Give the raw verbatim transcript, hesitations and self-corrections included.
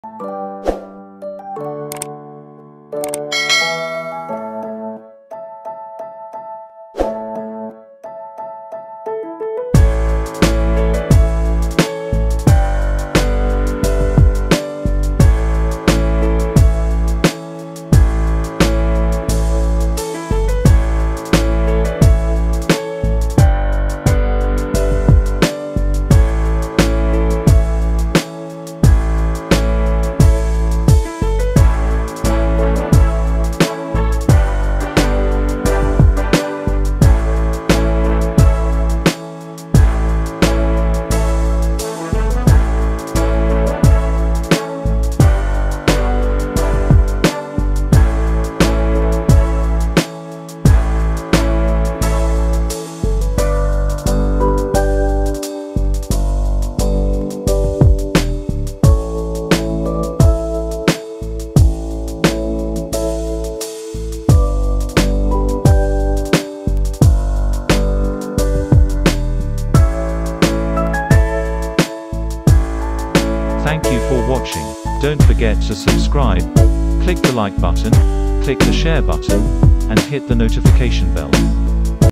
Thank you for watching. Don't forget to subscribe, click the like button, click the share button, and hit the notification bell.